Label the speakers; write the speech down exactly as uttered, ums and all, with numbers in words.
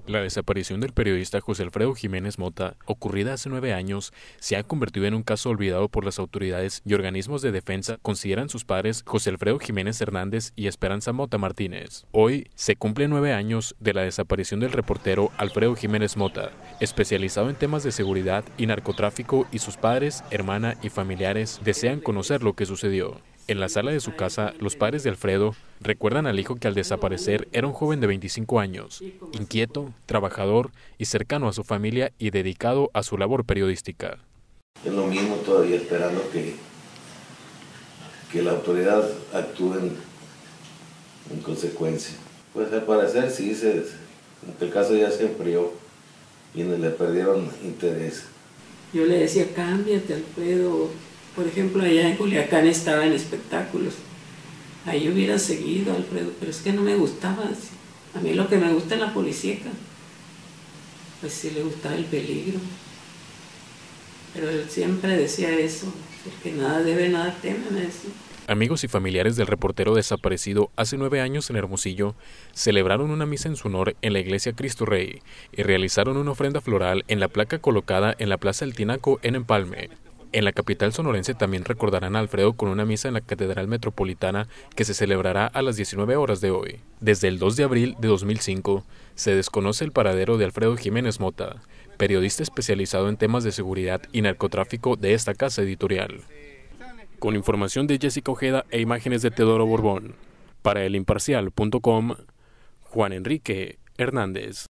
Speaker 1: La desaparición del periodista José Alfredo Jiménez Mota, ocurrida hace nueve años, se ha convertido en un caso olvidado por las autoridades y organismos de defensa, consideran sus padres José Alfredo Jiménez Hernández y Esperanza Mota Martínez. Hoy se cumplen nueve años de la desaparición del reportero Alfredo Jiménez Mota, especializado en temas de seguridad y narcotráfico, y sus padres, hermana y familiares desean conocer lo que sucedió. En la sala de su casa, los padres de Alfredo recuerdan al hijo que al desaparecer era un joven de veinticinco años, inquieto, trabajador y cercano a su familia y dedicado a su labor periodística.
Speaker 2: Es lo mismo, todavía esperando que, que la autoridad actúe en, en consecuencia. Pues al parecer sí, se, el caso ya se enfrió y le perdieron interés.
Speaker 3: Yo le decía, cámbiate, Alfredo. Por ejemplo, allá en Culiacán estaba en espectáculos. Ahí hubiera seguido, Alfredo, pero es que no me gustaba. A mí lo que me gusta es la policía. Pues sí le gustaba el peligro. Pero él siempre decía eso, porque nada debe, nada teme, me decía.
Speaker 1: Amigos y familiares del reportero desaparecido hace nueve años en Hermosillo celebraron una misa en su honor en la iglesia Cristo Rey y realizaron una ofrenda floral en la placa colocada en la Plaza del Tinaco en Empalme. En la capital sonorense también recordarán a Alfredo con una misa en la Catedral Metropolitana que se celebrará a las diecinueve horas de hoy. Desde el dos de abril de dos mil cinco se desconoce el paradero de Alfredo Jiménez Mota, periodista especializado en temas de seguridad y narcotráfico de esta casa editorial. Con información de Jessica Ojeda e imágenes de Teodoro Borbón, para el imparcial punto com, Juan Enrique Hernández.